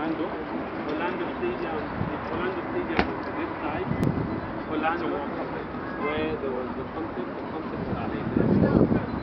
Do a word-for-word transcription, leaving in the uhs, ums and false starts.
Orlando. Orlando Stadium, if Orlando Stadium was to this side, Orlando, where there was the concert, the concert was like this.